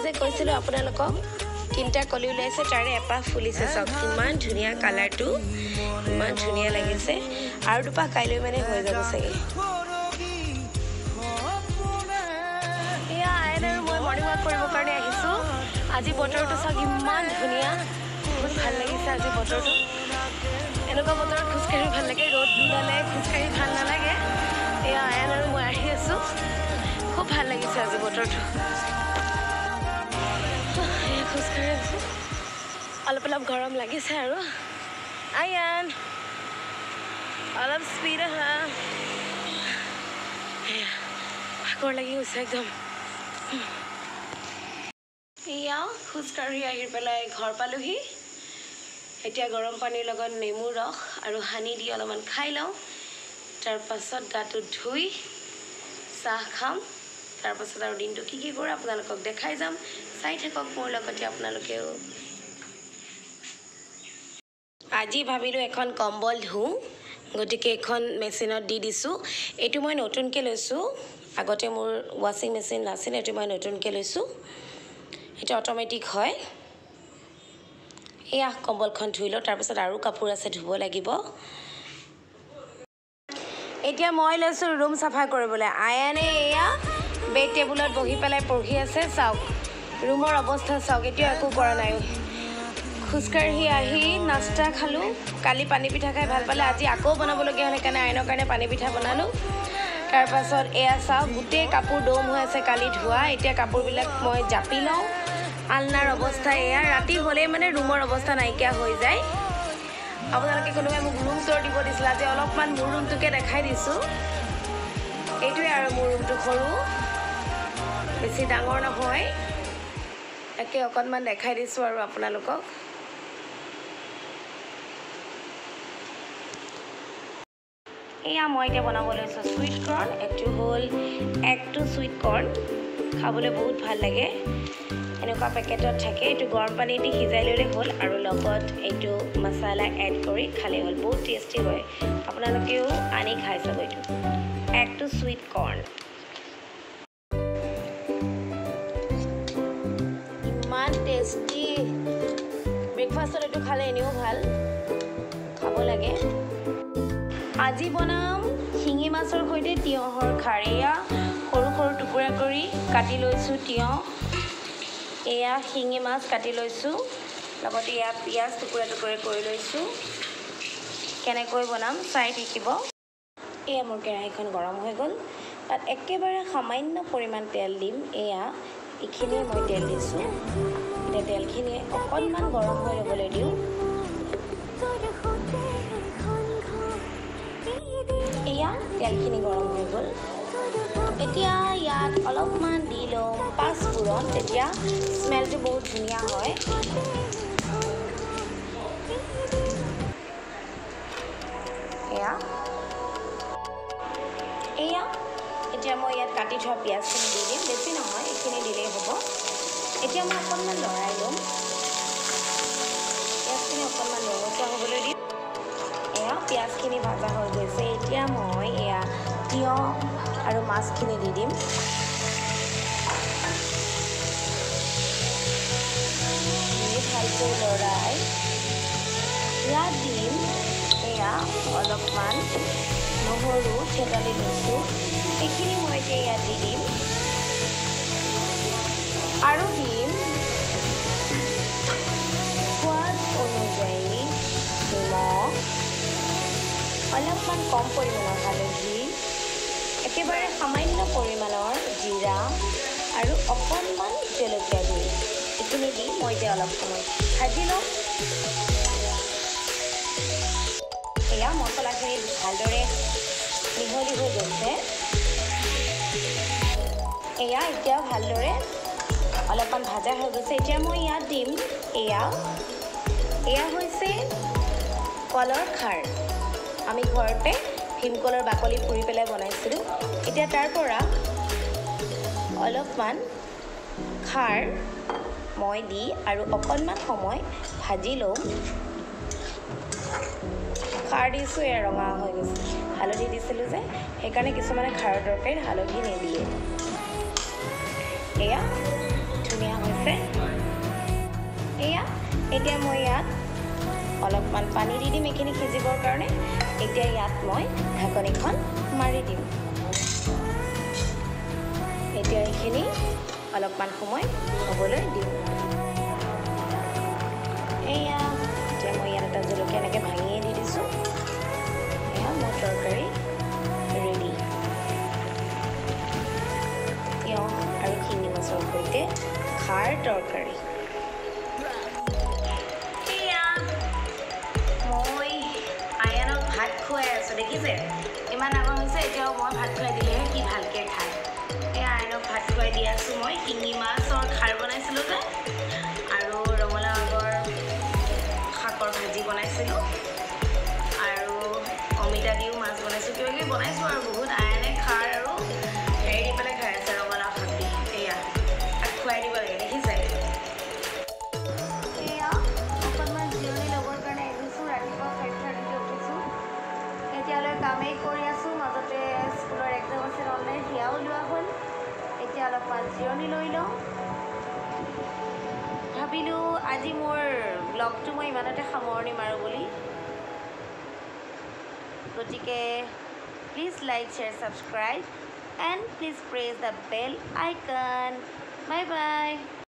যে কৈছিলো আপোনালোকক তিনটা কলি ওলাইছে তাৰে এপাহ ফুলিছে সব ইমান ধুনিয়া কালাৰটো ইমান ধুনিয়া লাগিছে আৰু দুপাহ কাইলৈ মানে হৈ যাব চাগে ইয়া আইনাৰ মই মৰ্নিং ৱাক কৰিব কাৰণে আহিছো আজি বতৰটো সব ইমান ধুনিয়া বহুত ভাল লাগিছে আজি বতৰটো এনেকুৱা বতৰত খুজকাঢ়ি ভাল লাগে ৰ'দ ওলালে খুজকাঢ়ি ভাল নালাগে ইয়া আইনাৰ মই আহি আছো খুব ভাল লাগিছে আজি বতৰটো খুজকাঢ়ি আছো অলপ গৰম লাগিছে আৰু আয়ান অলপ স্পীড আহা ভাগৰ লাগি গৈছে একদম ইয়া খুজকাঢ়ি আহি পেলাই ঘৰ পালোহি এতিয়া গৰম পানীৰ লগত নেমু ৰস আৰু হানি দি অলপমান খাই লওঁ তাৰপাছত গাটো ধুই চাহ খাম তাৰপাছত আৰু দিনটো কি কৰে আপোনালোকক দেখাই যাম চাই থাকক মোৰ লগতে আপোনালোকেও আজি ভাবিলো এখন কম্বল ধুওঁ গতিকে এখন মেচিনত দি দিছো এটো মই নতুনকৈ লৈছো আগতে মোৰ ওয়াশিং মেচিন নাছিল এটো মই নতুনকৈ লৈছো এটা অটোমেটিক হয় এয়া কম্বলখন ধুইলো তাৰপাছত আৰু কাপোৰ আছে ধুব লাগিব এতিয়া মই লৈছো ৰুম সাফা কৰিবলৈ আয়ানে এয়া বেড টেবুলত বহি পেলাই পঢ়ি আছে চাওক ৰুমৰ অৱস্থা চাওক এতিয়া একো কৰা নাই খুজকাঢ়ি আহি নাস্তা খালো কালি পানী পিঠা খাই ভাল পালে আজি আকৌ বনাবলগীয়া হলে কাৰণে আইনৰ কাৰণে পানী পিঠা বনালো তাৰপাছত এয়া চাওক গোটেই কাপোৰ দম হৈ আছে কালি ধোৱা এতিয়া কাপোৰবিলাক মই জাপি লওঁ আলনাৰ অৱস্থা এয়া ৰাতি হ'লে মানে ৰুমৰ অৱস্থা নাইকিয়া হৈ যায় আপোনালোকে কোনোবাই মোক ৰুম টুৰ দিব দিছিল আজি অলপমান মোৰ ৰুমটোকে দেখাই দিছোঁ এইটোৱে আৰু মোৰ ৰুমটো সৰু বেছি ডাঙৰ নহয় একে অকণমান দেখাই দিছোঁ আৰু আপোনালোকক এয়া মই এতিয়া বনাব লৈছোঁ সুইট কৰ্ণ এইটো হ'ল একটো সুইট কৰ্ণ খাবলৈ বহুত ভাল লাগে এনেকুৱা পেকেটত থাকে এইটো গৰম পানী দি সিজাই ল'লে হ'ল আৰু লগত এইটো মছলা এড কৰি খালে হ'ল বহুত টেষ্টি হয় আপোনালোকেও আনি খাই চাব এইটো একটো সুইট কৰ্ণ ইমান টেষ্টি ব্ৰেকফাষ্টত এইটো খালে এনেও ভাল খাব লাগে আজি বনাম শিঙি মাছৰ সৈতে তিয়হৰ খাৰিয়া সৰু সৰু টুকুৰা কৰি কাটি লৈছোঁ তিয়হ এয়া শিঙি মাছ কাটি লৈছোঁ লগতে এয়া পিঁয়াজ টুকুৰা টুকুৰা কৰি লৈছোঁ কেনেকৈ বনাম চাই থাকিব এয়া মোৰ কেৰাহীখন গৰম হৈ গ'ল তাত একেবাৰে সামান্য পৰিমাণ তেল দিম এয়া এইখিনি মই তেল দিছোঁ এতিয়া তেলখিনি অকণমান গৰম হৈ ল'বলৈ দিওঁ এয়া তেলখিনি গৰম হৈ গ'ল এতিয়া ইয়াত অলপমান দি লওঁ পাঁচফোৰণ তেতিয়া স্মেলটো বহুত ধুনীয়া হয় এয়া এতিয়া মই ইয়াত কাটি থোৱা পিঁয়াজখিনি দি দিম বেছি নহয় এইখিনি দিলেই হ'ব এতিয়া মই অকণমান লৰাই ল'ম পিঁয়াজখিনি অকণমান ৰঙচুৱা হ'বলৈ দিম এয়া পিঁয়াজখিনি ভাজা হৈ গৈছে এতিয়া মই এয়া তিয়হ আৰু মাছখিনি দি দিম ভালকৈ লৰাই ইয়াত দিম এয়া অলপমান নহৰু থেতালি লৈছোঁ এইখিনি মই এতিয়া ইয়াত দি দিম আৰু দিম সোৱাদ অনুযায়ী নিমখ অলপমান কম পৰিমাণৰ হালধি একেবাৰে সামান্য পৰিমাণৰ জিৰা আৰু অকণমান জলকীয়া গুড়ি এইখিনি দি মই এতিয়া অলপ সময় ভাজি লওঁ এয়া মছলাখিনি ভালদৰে মিহলি হৈ গৈছে এয়া এতিয়া ভালদৰে অলপমান ভাজা হৈ গৈছে এতিয়া মই ইয়াত দিম এয়া হৈছে কলৰ খাৰ আমি ঘৰতে ভীমকলৰ বাকলি পুৰি পেলাই বনাইছিলোঁ এতিয়া তাৰ পৰা অলপমান খাৰ মই দি আৰু অকণমান সময় ভাজি লওঁ খাৰ দিছোঁ এয়া ৰঙা হৈ গৈছে হালধি দিছিলোঁ যে সেইকাৰণে কিছুমানে খাৰৰ তৰকাৰীত হালধি নিদিয়ে এয়া ধুনীয়া হৈছে আছে এয়া এতিয়া মই ইয়াত অলপমান পানী দি দিম এইখিনি সিজিবৰ কাৰণে এতিয়া ইয়াত মই ঢাকনিখন মাৰি দিম এতিয়া এইখিনি অলপমান সময় হ'বলৈ দিম এয়া এতিয়া মই ইয়াত এটা জলকীয়া এনেকৈ ভাঙিয়ে দি দিছোঁ এয়া মোৰ তৰকাৰী ৰেডি তিয়ঁহ আৰু শিঙি মাছৰ সৈতে খাৰ তৰকাৰী মই আয়ানক ভাত খুৱাই আছোঁ দেখিছে ইমান ডাঙৰ হৈছে এতিয়াও মই ভাত খুৱাই দিলেহে কি ভালকৈ খায় এই আয়ানক ভাত খুৱাই দি আছোঁ মই শিঙি মাছৰ খাৰ বনাইছিলোঁ যে আৰু ৰঙালাও আগৰ শাকৰ ভাজি বনাইছিলোঁ আৰু অমিতা দিও মাছ বনাইছোঁ কিবা কিবি বনাইছোঁ আৰু বহুত আয়ানে খাৰ আৰু হেৰি দি পেলাই খাই আছে ৰঙালাও শাক দি এয়া তাক খুৱাই দিব লাগে দেখিছে এয়া অকণমান জিৰণি ল'বৰ কাৰণে আহিছোঁ ৰাতিপুৱা 5:30 উঠিছোঁ এতিয়ালৈ কামেই কৰি আছোঁ মাজতে স্কুলৰ এক্সাম আছিল অনলাইন সেয়াও লোৱা হ'ল এতিয়া অলপমান জিৰণি লৈ লওঁ ভাবিলোঁ আজি মোৰ ব্লগটো মই ইমানতে সামৰণি মাৰোঁ বুলি গতিকে please like share subscribe and please press the bell icon bye by